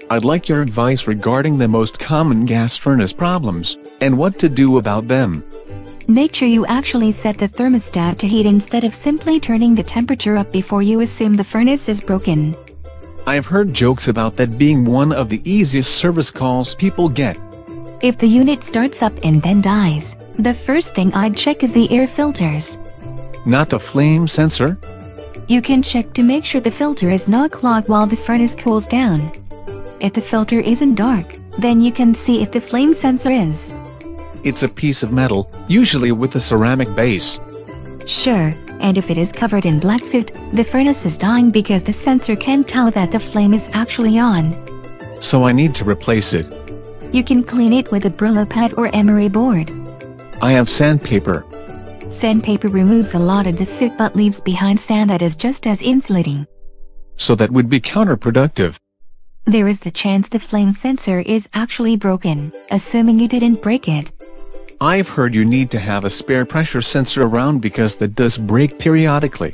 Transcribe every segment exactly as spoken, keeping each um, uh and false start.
I'd like your advice regarding the most common gas furnace problems, and what to do about them. Make sure you actually set the thermostat to heat instead of simply turning the temperature up before you assume the furnace is broken. I've heard jokes about that being one of the easiest service calls people get. If the unit starts up and then dies, the first thing I'd check is the air filters. Not the flame sensor? You can check to make sure the filter is not clogged while the furnace cools down. If the filter isn't dark, then you can see if the flame sensor is. It's a piece of metal, usually with a ceramic base. Sure, and if it is covered in black soot, the furnace is dying because the sensor can't tell that the flame is actually on. So I need to replace it. You can clean it with a brillo pad or emery board. I have sandpaper. Sandpaper removes a lot of the soot but leaves behind sand that is just as insulating. So that would be counterproductive. There is the chance the flame sensor is actually broken, assuming you didn't break it. I've heard you need to have a spare pressure sensor around because that does break periodically.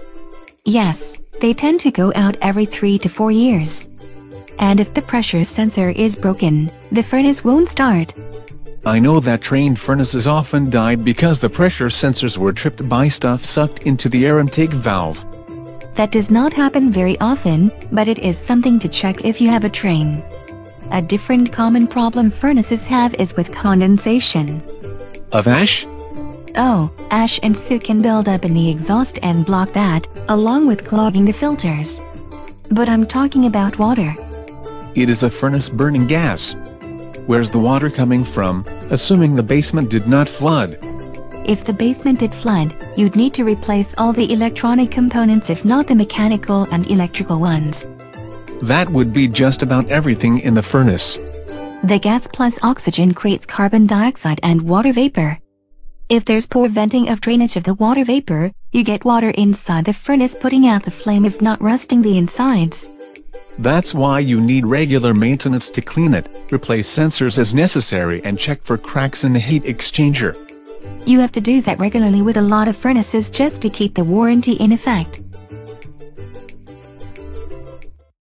Yes, they tend to go out every three to four years. And if the pressure sensor is broken, the furnace won't start. I know that trained furnaces often died because the pressure sensors were tripped by stuff sucked into the air intake valve. That does not happen very often, but it is something to check if you have a train. A different common problem furnaces have is with condensation. Of ash? Oh, ash and soot can build up in the exhaust and block that, along with clogging the filters. But I'm talking about water. It is a furnace burning gas. Where's the water coming from, assuming the basement did not flood? If the basement did flood, you'd need to replace all the electronic components if not the mechanical and electrical ones. That would be just about everything in the furnace. The gas plus oxygen creates carbon dioxide and water vapor. If there's poor venting of drainage of the water vapor, you get water inside the furnace putting out the flame if not rusting the insides. That's why you need regular maintenance to clean it, replace sensors as necessary and check for cracks in the heat exchanger. You have to do that regularly with a lot of furnaces just to keep the warranty in effect.